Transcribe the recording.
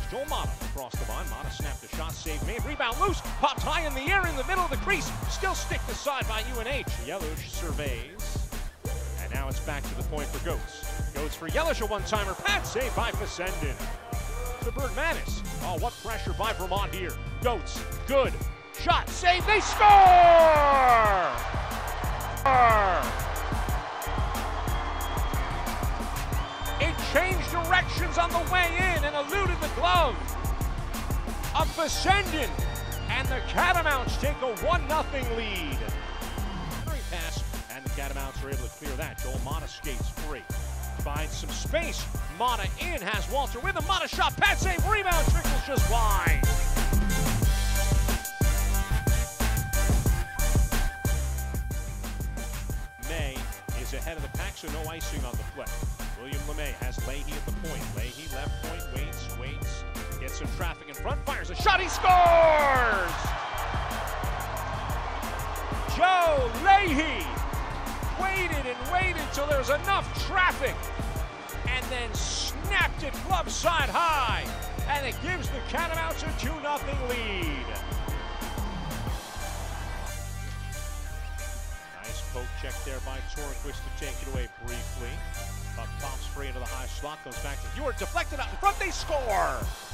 Joel Mata across the line. Mata snapped the shot, save made, rebound loose, popped high in the air in the middle of the crease. Still sticked aside by UNH. Yelush surveys. And now it's back to the point for Goats. Goats for Yelush, a one-timer. Pad save by Fessenden. To Bergmanis. Oh, what pressure by Vermont here. Goats, good. Shot, save, they score! It changed directions on the way in and eluded the glove of Fessenden. And the Catamounts take a 1-0 lead. Pass, and the Catamounts are able to clear that. Joel Mata skates free. Finds some space. Mata in, has Walter with him. Mata shot, pad save, rebound, trickles just wide. May is ahead of the pack, so no icing on the play. William LeMay has Leahy at the point. Leahy left point, waits, gets some traffic in front, fires a shot, he scores! Joe Leahy waited and waited till there was enough traffic and then snapped it glove side high, and it gives the Catamounts a 2-0 lead. Nice poke check there by Torquist to take it away briefly. Puck pops free into the high slot, goes back to Hewitt, deflected out in front, they score!